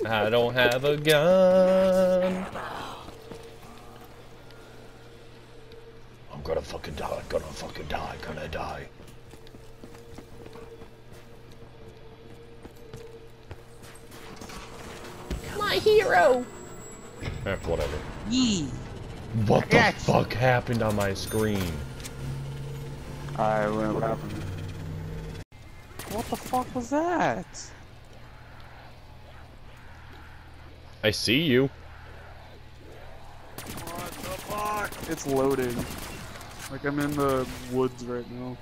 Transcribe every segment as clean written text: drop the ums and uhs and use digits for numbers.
I don't have a gun. I'm gonna fucking die, gonna die. My hero! Whatever. Yee. What the fuck happened on my screen? What happened? What the fuck was that? I see you. What the fuck? It's loading. Like I'm in the woods right now.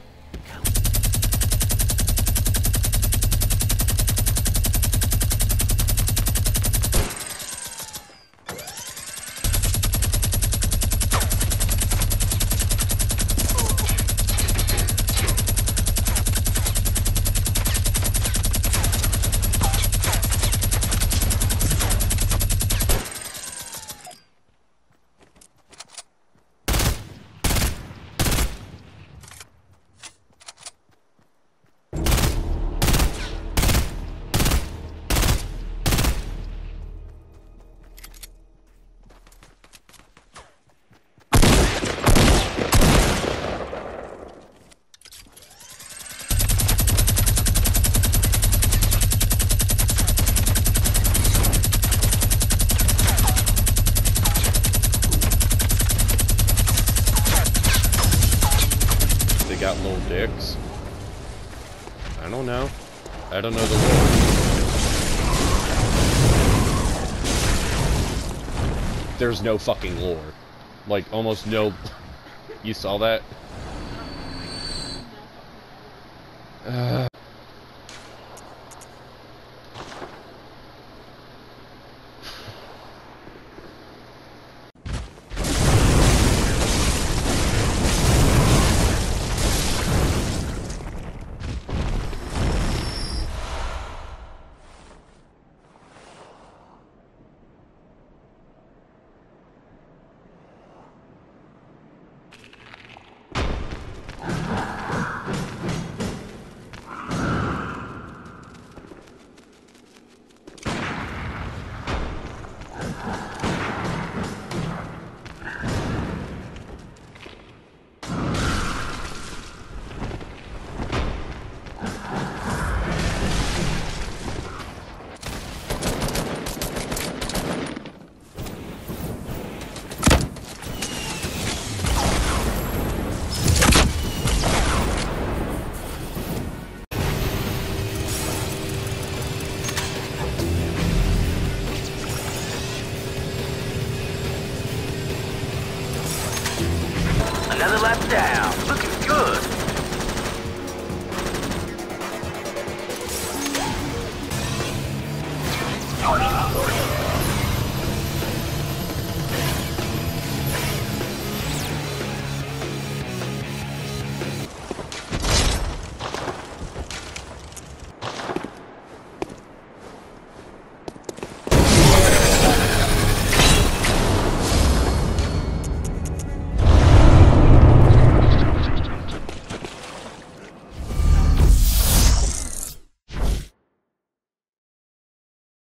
They got little dicks. I don't know. I don't know the lore. There's no fucking lore. Like, almost no... You saw that? Another lap down. Looking good.